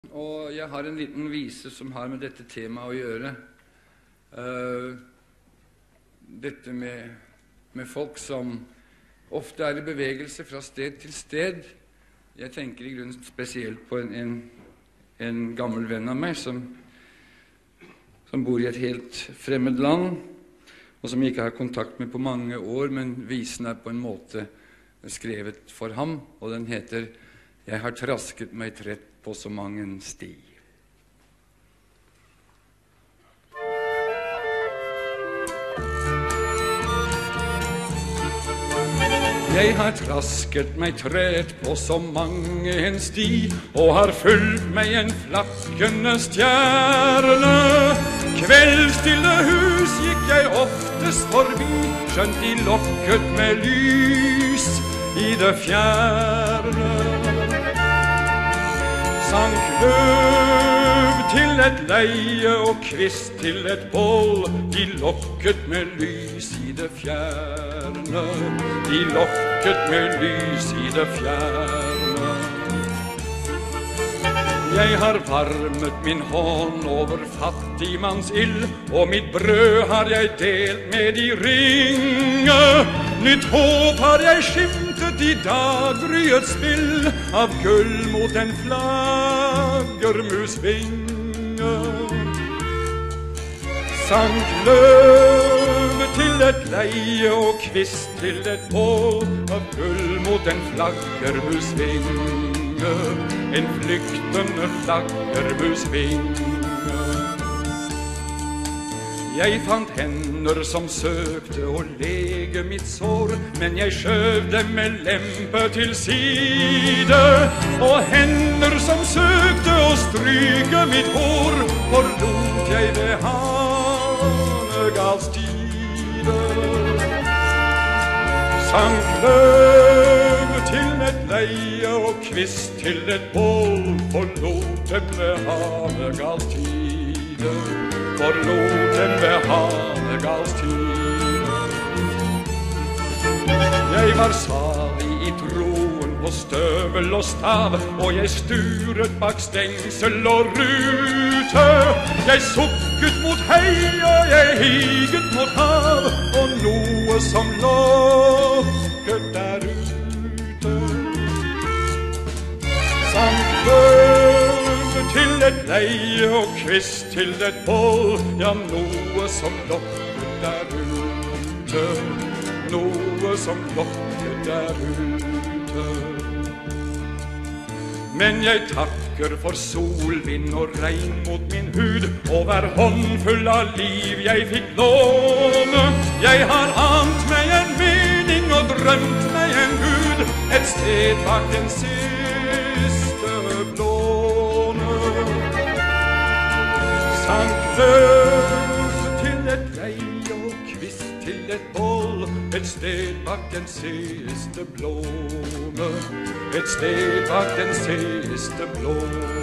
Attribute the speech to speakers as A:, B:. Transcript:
A: Og jeg har en liten vise som har med dette temaet å gjøre. Dette med folk som ofte er i bevegelse fra sted til sted. Jeg tenker i grunnen spesielt på en gammel venn av meg som bor i et helt fremmed land, og som jeg ikke har kontakt med på mange år, men visen er på en måte skrevet for ham, og den heter «Jeg har trasket meg trett på så mange en sti». Jeg har trasket meg trett på så mange en sti, og har fulgt meg en flakkende stjerne. Kveldsstille hus gikk jeg oftest forbi, skjønt de lokket med lys i det fjerne. Sank løv til et leie og kvist til et bål, de lokket med lys i det fjerne. De lokket med lys i det fjerne. Jeg har varmet min hånd over fattigmanns ild, og mitt brød har jeg delt med de ringe. Nytt håp har jeg skimtet i daggryets spill, av gull mot en flaggermus vinge. Sank løv til et leie og kvist til et bål, av gull mot en flaggermus vinge, en flyktende flaggermus vinge. Jeg fant hender som søkte å lege mitt sår, men jeg skjøv dem med lempe til side. Og hender som søkte å stryke mitt hår, forlot jeg ved Hanegals tide. Sank løv til et leie og kvist til et bål, forlot dem ved Hanegals tide. Forlot dem ved Hanegals tide. Jeg var salig i troen på støvel og stav, og jeg sturet bak stengsel og rute. Jeg sukket mot hei, og jeg higet mot hav, og noe som lokket der ute. Sank løv til et leie og kvist til et bål, ja, noe som lokket der ute. Noe som lokket der ute. Men jeg takker for sol, vind og regn mot min hud, og hver håndfull av liv jeg fikk låne. Jeg har ant meg en mening og drømt meg en Gud, et sted bak den siste blåne. Sank løv til et leie og kvist til et bål, et sted bak den siste blåne, et sted bak den siste blåne.